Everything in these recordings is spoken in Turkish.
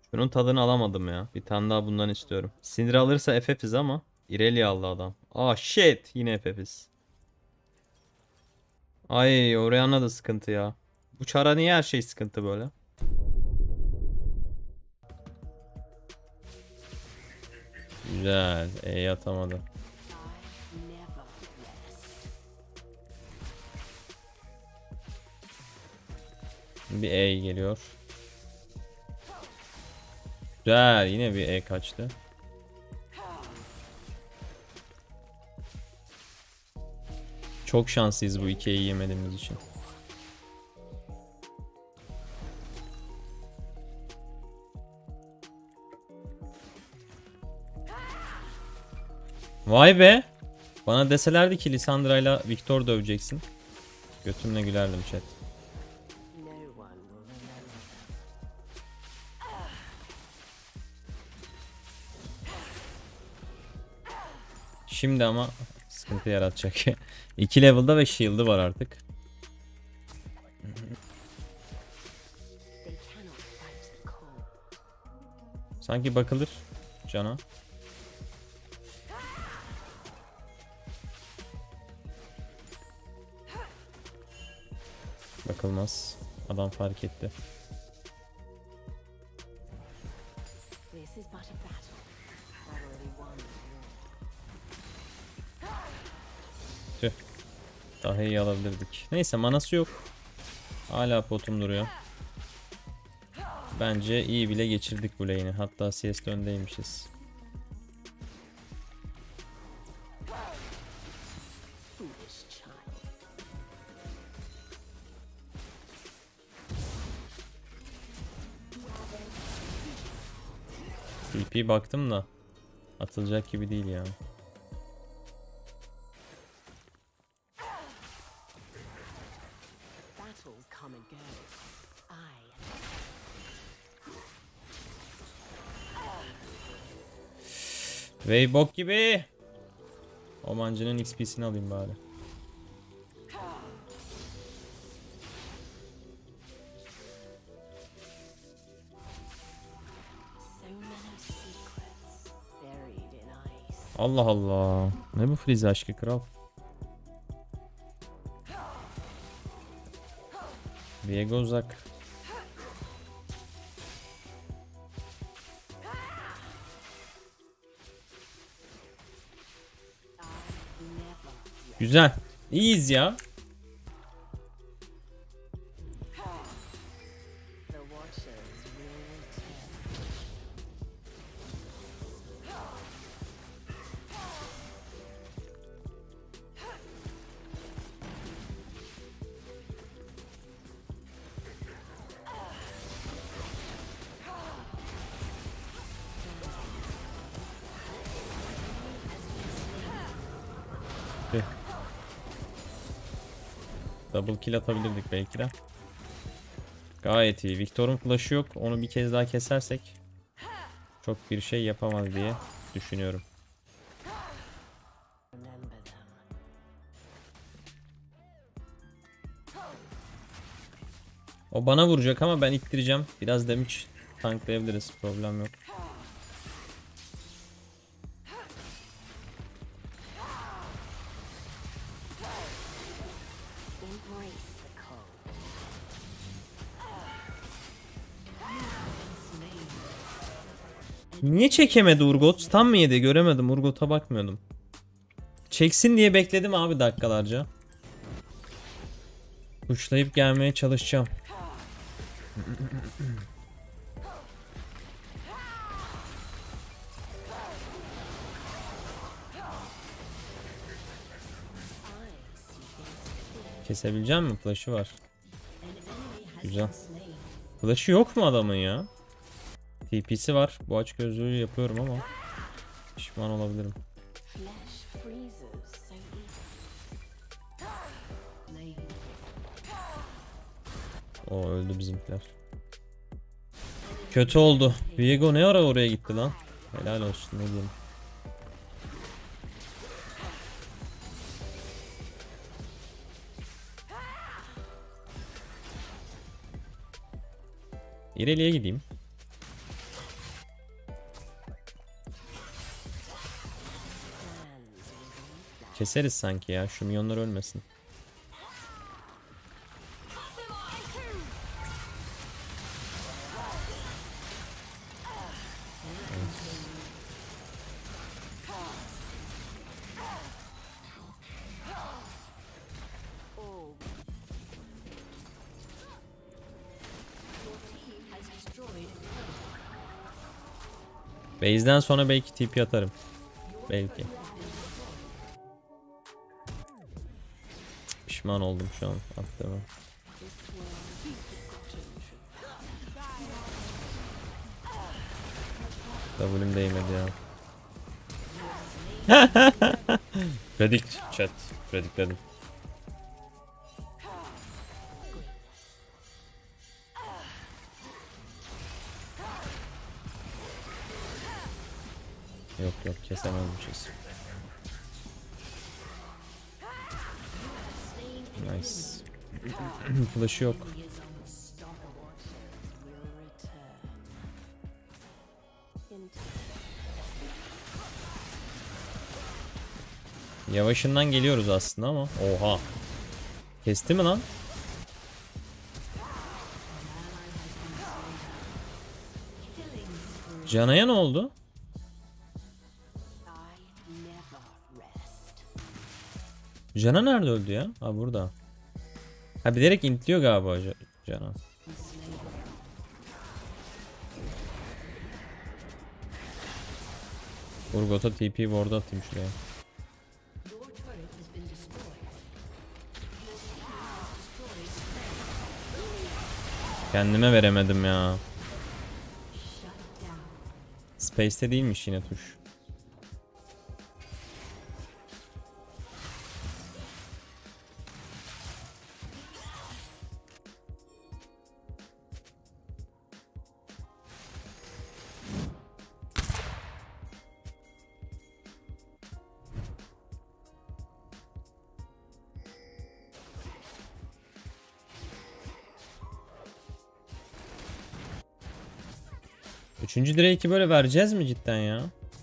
Bunun tadını alamadım ya. Bir tane daha bundan istiyorum. Sinir alırsa FF'iz ama Irelia aldı adam. Ah shit, yine FF'iz. Ay, Orianna da sıkıntı ya. Bu çara niye her şey sıkıntı böyle? Güzel. Atamadı. Bir geliyor. Güzel. Yine bir kaçtı. Çok şanslıyız bu iki yemediğimiz için. Vay be. Bana deselerdi ki Lissandra'yla Victor döveceksin. Götümle gülerdim chat. Şimdi ama sıkıntı yaratacak. 2 level'da ve shield'ı var artık. Sanki bakılır cana. Bakılmaz. Adam fark etti. Tüh. Daha iyi alabilirdik. Neyse, manası yok. Hala potum duruyor. Bence iyi bile geçirdik bu lane'i. Hatta CS'de öndeymişiz. TP baktım da atılacak gibi değil ya. Vey bok gibi. Omancının XP'sini alayım bari. Allah Allah. Ne bu Freeze aşkı kral? Viego uzak. Güzel. İyiyiz ya. Double kill atabilirdik belki de. Gayet iyi. Victor'un flash'ı yok. Onu bir kez daha kesersek çok bir şey yapamaz diye düşünüyorum. O bana vuracak ama ben ittireceğim. Biraz damage tanklayabiliriz. Problem yok. Niye çekemedi Urgot? Tam mı yedi? Göremedim. Urgot'a bakmıyordum. Çeksin diye bekledim abi dakikalarca. Uçlayıp gelmeye çalışacağım. Kesebileceğim mi? Flash'ı var. Güzel. Flash'ı yok mu adamın ya? TP'si var. Bu aç gözlüğü yapıyorum ama pişman olabilirim. O öldü bizimkiler. Kötü oldu. Viego ne ara oraya gitti lan? Helal olsun, ne diyeyim. İrelia'ya gideyim. Keseriz sanki ya. Şu minyonlar ölmesin. Base'den sonra belki TP atarım. Belki. Pişman oldum şu an attığıma. W'm değmedi ya. Predict chat. Predictledim. Yok yok kesemezmişiz. Nice. Flash'ı yok. Yavaşından geliyoruz aslında ama. Oha. Kesti mi lan? Canaya ne oldu? Jana nerede öldü ya? Ha burada. Ha bilerek intliyor galiba Jana. Urgot'a TP ward atayım şuraya. Kendime veremedim ya. Space'te değilmiş yine tuş. Üçüncü Drake'i böyle vereceğiz mi cidden ya?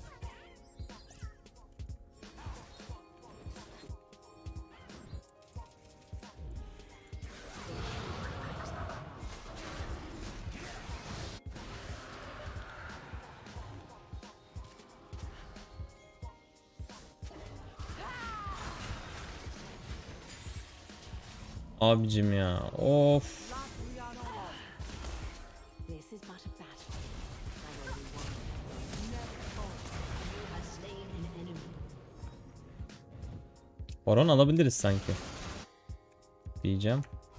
Abicim ya. Of. Baron alabiliriz sanki. Diyeceğim.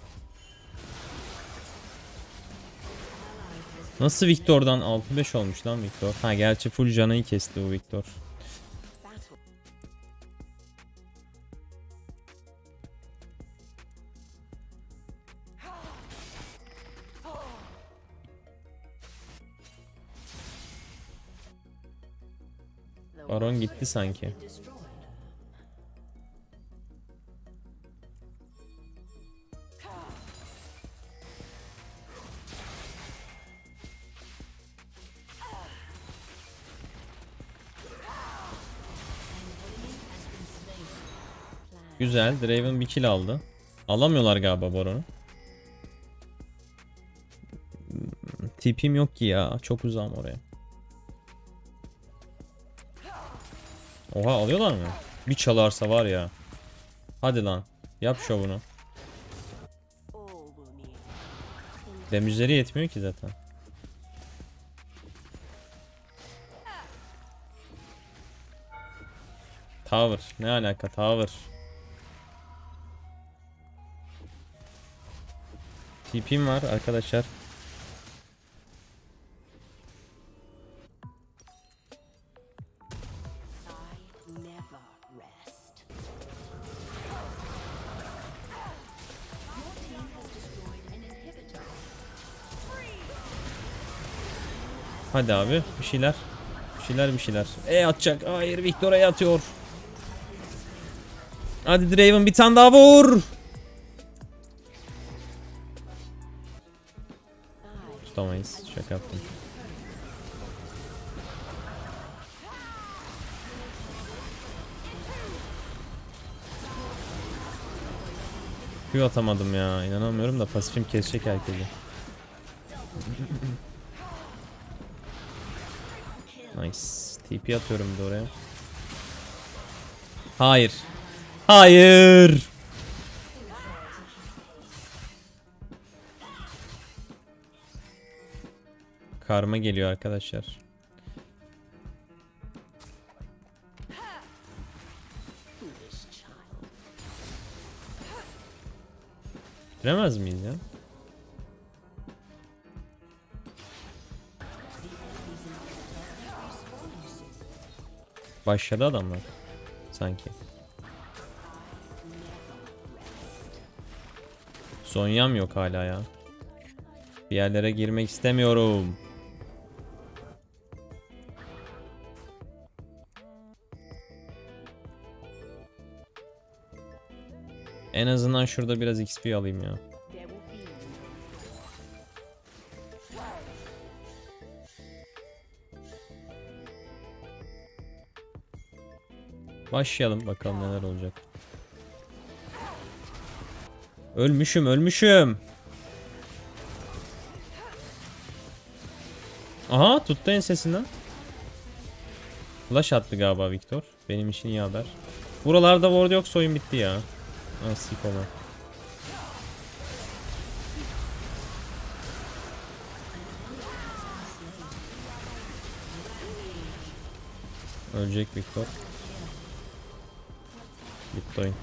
Nasıl Victor'dan 6-5 olmuş lan Victor? Ha gerçi full Jana'yı kesti bu Victor. Baron gitti sanki. Güzel. Draven bir kill aldı. Alamıyorlar galiba Baron'u. TP'm yok ki ya. Çok uzağım oraya. Oha alıyorlar mı? Bir çalarsa var ya. Hadi lan. Yap şovunu. Damage'leri yetmiyor ki zaten. Tower. Ne alaka Tower? TP'm var arkadaşlar. Hadi abi bir şeyler. Bir şeyler. Atacak. Hayır Victor'a atıyor. Hadi Draven bir tane daha vur. Tutamayız. Şaka yaptım. Q atamadım ya. İnanamıyorum da pasifim kesecek herkesi. Nice. TP atıyorum bir de oraya. Hayır. Hayır. Karma geliyor arkadaşlar. Bitiremez miyiz ya? Başladı adamlar. Sanki. Zonyam yok hala ya. Bir yerlere girmek istemiyorum. En azından şurada biraz XP alayım ya. Başlayalım bakalım neler olacak. Ölmüşüm. Aha tuttu ensesinden. Flash attı galiba Victor. Benim için iyi haber. Buralarda ward yoksa oyun bitti ya. Nasip ona. Ölecek Victor. Bitti oyun.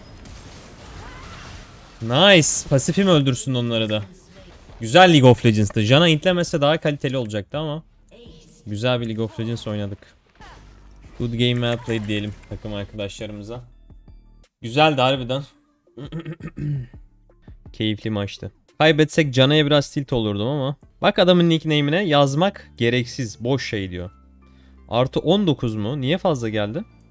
Nice. Pasifim öldürsün onları da. Güzel League of Legends'tı. Janna intlemese daha kaliteli olacaktı ama güzel bir League of Legends oynadık. Good game well played diyelim takım arkadaşlarımıza. Güzeldi harbiden. Keyifli maçtı. Kaybetsek Janna'ya biraz tilt olurdum ama. Bak adamın nickname'ine yazmak gereksiz. Boş şey diyor. Artı 19 mu? Niye fazla geldi?